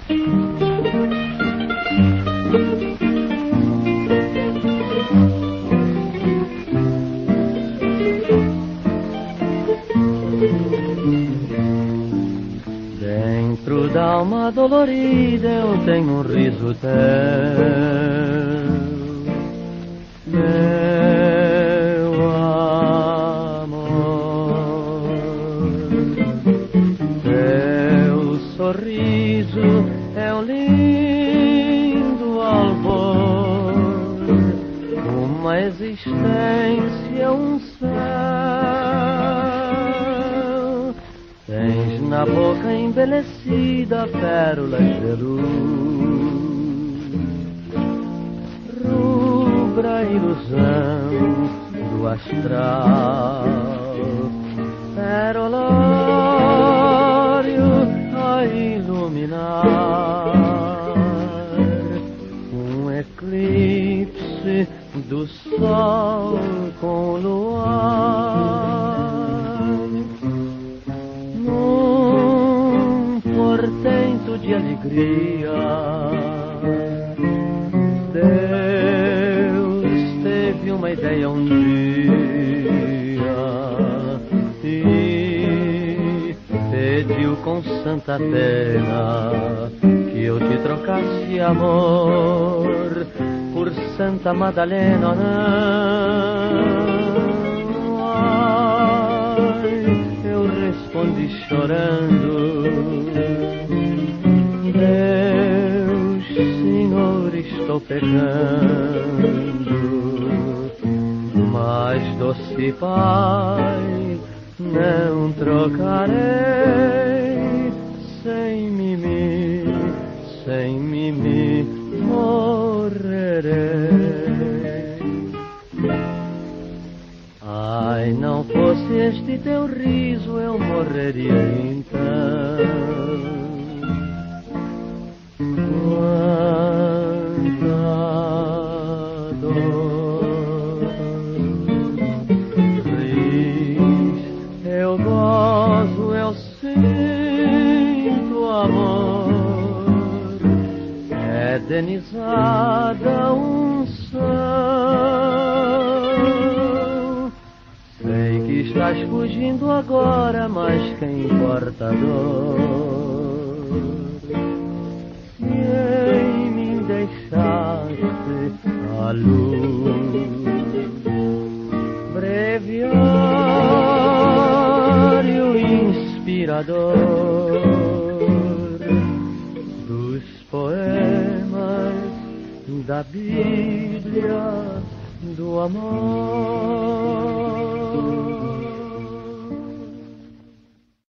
Dentro da alma dolorida eu tenho um riso teu, meu amor. Teu sorriso é um lindo albor, uma existência, um céu. Tens na boca embellecida pérolas de luz, rubra ilusão do astral, perolório a iluminar, um eclipse do sol com o luar. Portento de alegria, Deus teve uma ideia um dia e pediu com santa pena que eu te trocasse amor por Santa Madalena. Não, ai, eu respondi chorando: Deus, Senhor, estou pecando, mas doce Pai, não trocarei, sem mimimi, morrerei. Ai, não fosse este teu riso, eu morreria então. Quanta dor, ris, eu gozo, eu sinto amor, edenizada unção. Sei que estás fugindo agora, mas quem importa a dor? Em mim deixaste a luz, breviário inspirador dos poemas da Bíblia do amor.